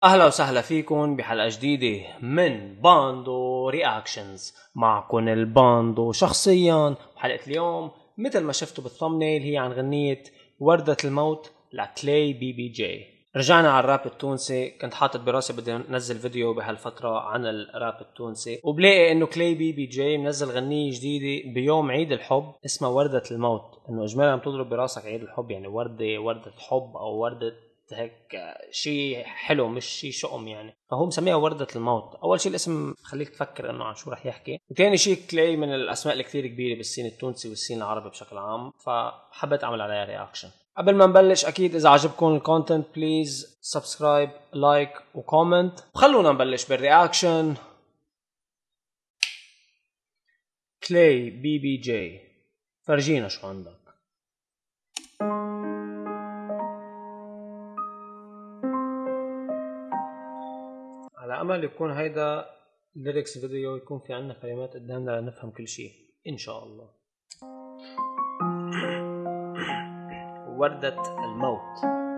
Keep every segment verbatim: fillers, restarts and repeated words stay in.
أهلا وسهلا فيكم بحلقة جديدة من باندو رياكشنز. معكم الباندو شخصيا. حلقة اليوم مثل ما شفتوا بالثمنيل هي عن غنية وردة الموت لكلاي بي بي جي. رجعنا على الراب التونسي. كنت حاطط براسي بدي ننزل فيديو بهالفترة عن الراب التونسي، وبلاقي انه كلاي بي بي جي منزل غنية جديدة بيوم عيد الحب اسمها وردة الموت. انه اجمالا بتضرب براسك عيد الحب، يعني وردة وردة حب او وردة هيك شيء حلو مش شيء شؤم يعني. فهو مسميها وردة الموت. اول شيء الاسم خليك تفكر انه عن شو رح يحكي، وثاني شيء كلاي من الاسماء الكثير كبيره بالسين التونسي والسين العربي بشكل عام، فحبيت اعمل عليها رياكشن. قبل ما نبلش اكيد اذا عجبكم الكونتنت بليز سبسكرايب لايك وكومنت، وخلونا نبلش بالرياكشن. كلاي بي بي جي، فرجينا شو عندك. على امل يكون هيدا الليركس فيديو يكون في عنا كلمات قدامنا لنفهم كل شيء ان شاء الله. وردة الموت.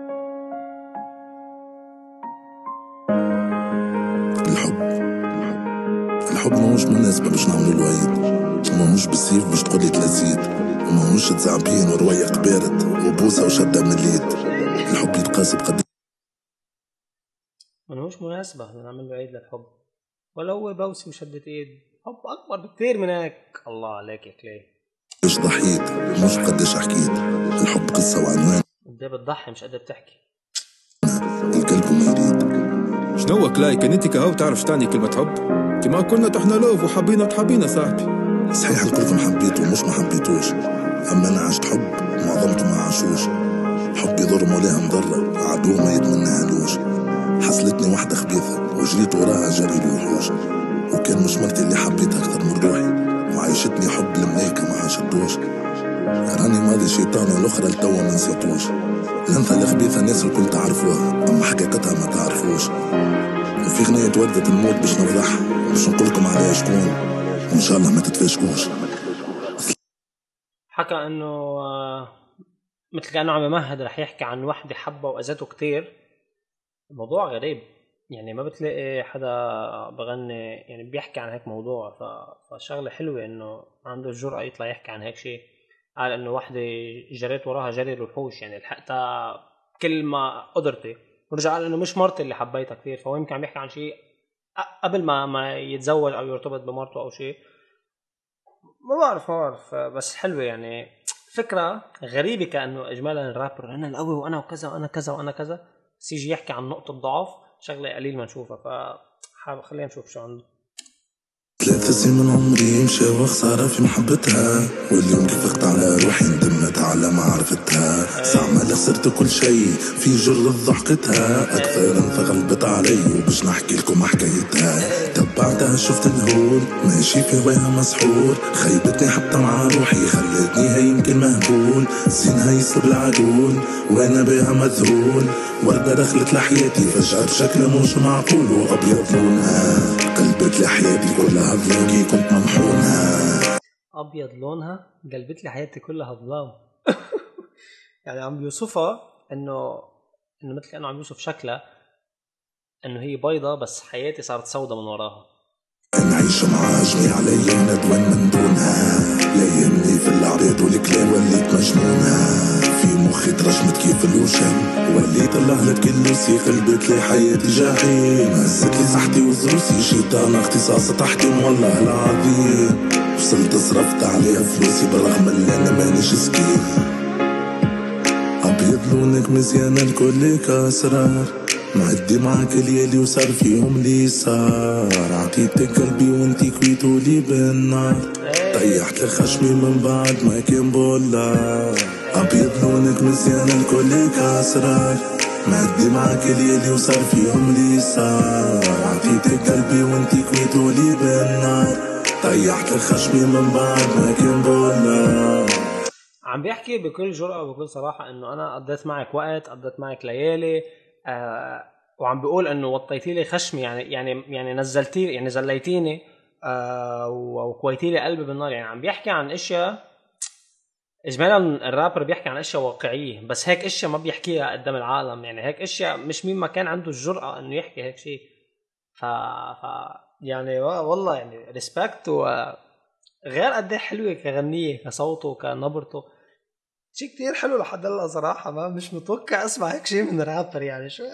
الحب الحب ماهوش مناسبة باش نعملو الوعيد، وماهوش بالسيف باش تقولي تلزيد، وماهوش تزعبين وروايق بارد وبوسة وشدة من اليد. الحب يتقاس بقد ماهوش مناسبة نعمل له عيد للحب، ولا هو بوسي وشدة ايد. حب اكبر بكثير من هيك. الله عليك يا كلاي. ايش ضحيت مش قديش حكيت. الحب قصة وعنوان، انت بتضحي مش قادر تحكي. القلب ما يريد. شنو هو كلاي؟ كان انت كهو تعرف تعني كلمة حب؟ كما كنا تحنا لوف وحبينا وتحبينا صاحبي. صحيح الكلكم حبيتوا مش ما حبيتوش، اما انا عشت حب معظمكم ما عاشوش. حب يضر مولاها مضرة، عدو ما يتمناهالوش. حصلتني واحدة خبيثة وجريت وراها جري الوحوش، وكان مش مرتي اللي حبيتها اكثر من روحي، وعيشتني حب الملايكة ما عاشتوش. راني ماضي شيطان والاخرى لتوا ما نسيتوش. الانثى الخبيثة الناس الكل تعرفوها، اما حقيقتها ما تعرفوش. وفي غنية وردة الموت باش نوضحها، باش نقولكم عليها شكون، وان شاء الله ما تتفاشكوش. حكى انه آه، مثل كأنه عم يمهد رح يحكي عن وحدة حبة واذته كتير. الموضوع غريب يعني، ما بتلاقي حدا بغني يعني بيحكي عن هيك موضوع. ف... فشغله حلوه انه عنده الجرأة يطلع يحكي عن هيك شيء. قال انه وحده جريت وراها جري الوحوش، يعني لحقتها كل ما قدرتي. ورجع قال انه مش مرتي اللي حبيتها كثير، فهو يمكن عم يحكي عن شيء قبل ما ما يتزوج او يرتبط بمرته او شيء. ما بعرف ما بعرف بس حلوه يعني. فكره غريبه كانه اجمالا الرابر انا القوي وانا وكذا وانا كذا وانا كذا، بس يجي يحكي عن نقطه ضعف، شغله قليل ما نشوفها. ف خلينا نشوف شو عنده. ثلاث سنين من عمري مشى وخسارة في محبتها، واليوم كيف فقت على روحي ندمت على ما عرفتها. ساعة ما خسرت كل شيء في جرة ضحكتها، أكثر انفغلبت علي وباش نحكي لكم حكايتها. تبعتها شفت الهول ماشي في هواها مسحور، خيبتني حتى مع روحي خلتني هي يمكن مهبول. زينها يسلب العقول وانا بها مذهول، وردة دخلت لحياتي فجأة بشكل مش معقول، وأبيض لونها قلبت لحياتي كلها ظلام كنت ممحونها. ابيض لونها قلبت لي حياتي كلها ظلام. يعني عم بيوصفها انه انه مثل كانه عم يوصف شكلها انه هي بيضة بس حياتي صارت سودة من وراها. أنا عايشة مع جميع الأيام ندوان من دونها، لا يهمني في العباد والكلام وليت مجنونة. في مخي ترجمت كيف اللوشن وليت اللهلة كل وسيخ، قلبت لي حياتي جحيم. هزت لي صحتي وزروسي شيطان اختصاص تحكيم والله العظيم. وصلت صرفت عليها فلوسي بالرغم اللي أنا مانيش سكين. أبيض لونك مزيان الكل كاسرار، معدي معك الليالي وصار فيهم لي صار. عطيتك قلبي وانتي كويتولي بالنار، طيحت لخشمي من بعد ما كان بولار. أبيض لونك مزيان الكل كاسرار، معدي معك الليالي وصار فيهم لي صار. عطيتك قلبي وانتي كويتولي بالنار، طيحت لخشمي من بعد ما كان بولار. عم بيحكي بكل جرأة وبكل صراحة انه انا قضيت معك وقت، قضيت معك ليالي، آه وعم بيقول انه وطيتي لي خشمي، يعني يعني يعني نزلتي يعني زليتيني، آه وكويتي لي قلبي بالنار. يعني عم بيحكي عن اشياء اجمالا الرابر بيحكي عن اشياء واقعيه، بس هيك اشياء ما بيحكيها قدام العالم. يعني هيك اشياء مش مين ما كان عنده الجرأة انه يحكي هيك شيء. ف... ف يعني والله يعني ريسبكت. وغير قد ايه حلوه كغنيه، كصوته، كنبرته، شيء كتير حلو لحد هلا صراحه. ما مش متوقع اسمع هيك شيء من رابر يعني. شو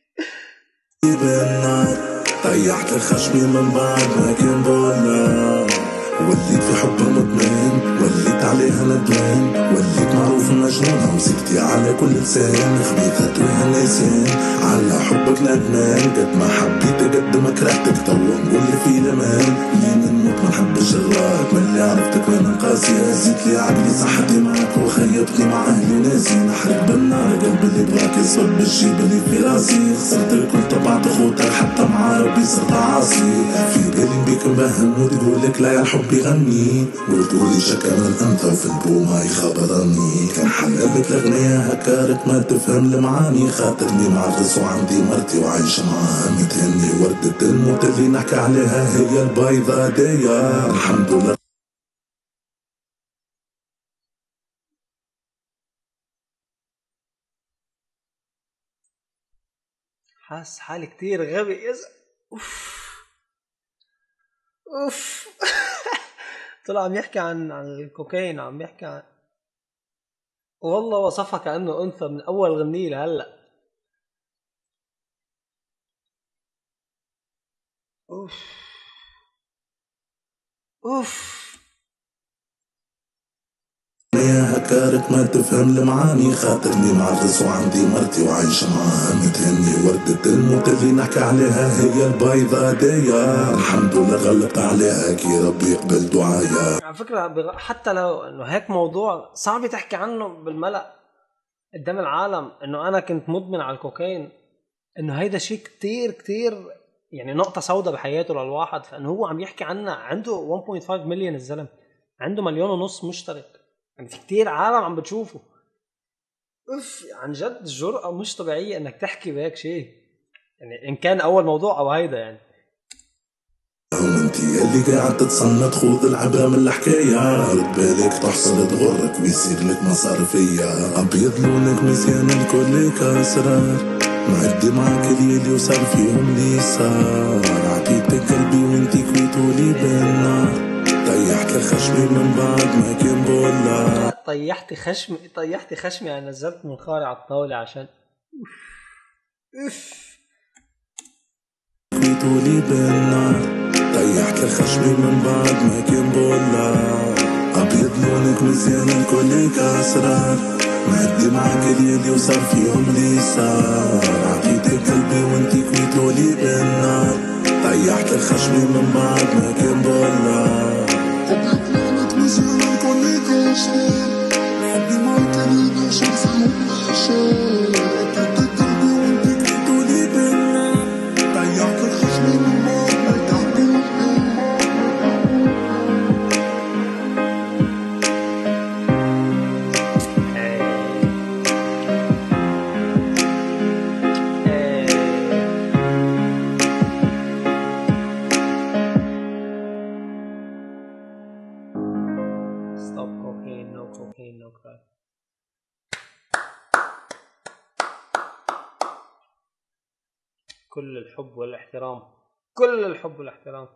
طيحت الخشمي من بعد ما كان بقولها، وليت في حبها مدمن، وليت عليها ندمان، وليت معروف مجنونة وسكتي على كل لسان، خبيثة توها ناسين على حبك ندمان، قد ما حبيتك قد ما كرهتك، تو نقول لي في الامان، لين نموت ما نحبش غيرك، من اللي عرفتك وانا قاسية، زيت لي عقلي صحتي معاك وخيبتني مع اهلي وناسي، نحرق بالنار قلب اللي بغاك يصب بالجيب اللي في راسي، خسرت الكل تبعت خوتك حتى مع ربي صرت عاصي، في بالي بيك مبهم وتقولك لا يا الحب يغني، وتقولي شكرا انت وفي البوما يخبرني، كان حلقت الاغنية هكارك ما تفهم المعاني، خاطرني معرس وعندي مرتي وعايشة معاها متهني، وردة الموت اللي نحكي عليها هي البيضة ديا، الحمد لله. حاس حالي كتير غبي يز... اوف اوف طلع عم يحكي عن عن الكوكايين، عم يحكي عن، والله وصفها كأنه أنثى من أول غنية لهلا. اوف اوف هكارك ما تفهم المعاني، خاطرني معرس وعندي مرتي وعايشة معاها متهني، وردة الموت اللي نحكي عليها هي البيضة ديا، الحمد لله غلبت عليها كي ربي يقبل دعايا. على فكرة حتى لو انه هيك موضوع صعب تحكي عنه بالملأ قدام العالم، انه انا كنت مدمن على الكوكايين، انه هيدا شيء كتير كتير يعني نقطة سوداء بحياته للواحد، فانه هو عم يحكي عنه. عنده واحد فاصلة خمسة مليون الزلم، عنده مليون ونص مشترك، يعني في كتير عالم عم بتشوفه. اف عن جد الجرأة مش طبيعية انك تحكي بهيك شيء، يعني ان كان اول موضوع او هيدا. يعني انتي اللي قاعد تتصنت خوذ العبرة من الحكاية، رد بالك تحصل تغرك ويصير لك مصارفية، ابيض لونك مزيان الكل كاسرار، معدي معك اليلي وصار فيهم لي صار، عطيتك قلبي وانتي كويتولي بالنار، طيحت خشمي من بعد ما كان بولا، طيحتي خشمي طيحتي خشمي انا نزلت من خاري على الطاولة عشان اف كويتولي بالنار، طيحت خشمي من بعد ما كان بولا، ابيض لونك مزيان الكل كاسرار، معدي معك اليلي وصار فيهم لي صار، عطيتك قلبي وانتي كويتولي بالنار، طيحت خشمي من بعد ما كان بولا، ابيض لونك مزيان الكل كاسرار، معدي معك اليلي وصار فيهم لي صار، عطيتك قلبي وانتي كويتولي بالنار، طيحت خشمي من بعد ما كان بولا. Stop cocaine, no cocaine, no crack. كل الحب والاحترام، كل الحب والاحترام.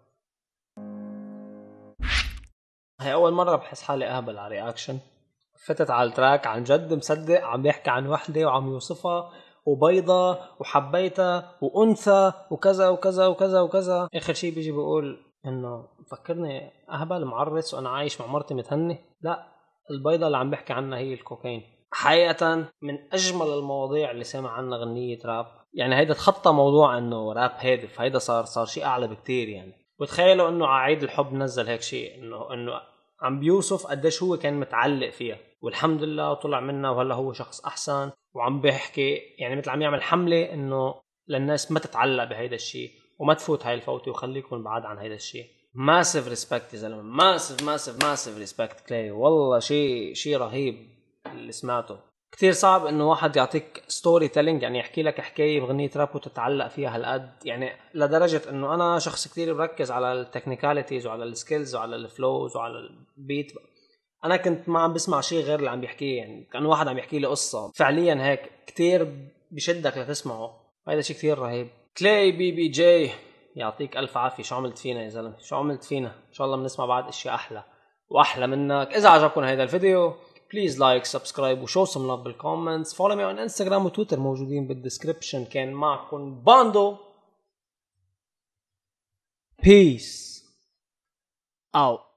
هي أول مرة بحس حالي أهبل على رياكشن. فتت على التراك عن جد مصدق عم يحكي عن وحدة وعم يوصفها وبيضة وحبيتها وأنثى وكذا وكذا وكذا وكذا. آخر شيء بيجي بيقول إنه فكرني أهبل معرس وأنا عايش مع مرتي متهني. لا، البيضة اللي عم بحكي عنها هي الكوكايين. حقيقة من أجمل المواضيع اللي سمع عنها غنية راب. يعني هيدا تخطى موضوع إنه راب هادف، هيدا صار صار شيء أعلى بكتير. يعني وتخيلوا إنه عيد الحب نزل هيك شيء، إنه إنه عم بيوصف قديش هو كان متعلق فيها، والحمد لله طلع منها وهلا هو شخص أحسن. وعم بيحكي يعني مثل عم يعمل حملة إنه للناس ما تتعلق بهيدا الشيء وما تفوت هاي الفوتة وخليكم بعاد عن هيدا الشيء. ماسيف ريسبكت يا زلمة، ماسيف ماسيف ماسيف ريسبكت كلاي. والله شيء شيء رهيب اللي سمعته. كتير صعب انه واحد يعطيك ستوري تيلينج، يعني يحكي لك حكايه بغنيه راب وتتعلق فيها هالقد. يعني لدرجه انه انا شخص كتير بركز على التكنيكاليتيز وعلى السكيلز وعلى الفلوز وعلى البيت. انا كنت ما عم بسمع شيء غير اللي عم بيحكيه، يعني كان واحد عم يحكي لي قصه فعليا هيك كتير بشدك لتسمعه. هذا شيء كتير رهيب. كلاي بي بي جي يعطيك الف عافيه، شو عملت فينا يا زلمه، شو عملت فينا. ان شاء الله بنسمع بعد اشياء احلى واحلى منك. اذا عجبكم هذا الفيديو بليز لايك سبسكرايب وشو سم لاف بالكومنتس. فولو مي اون انستغرام وتويتر موجودين بالدسكريبشن. كان معكم باندو. Peace out.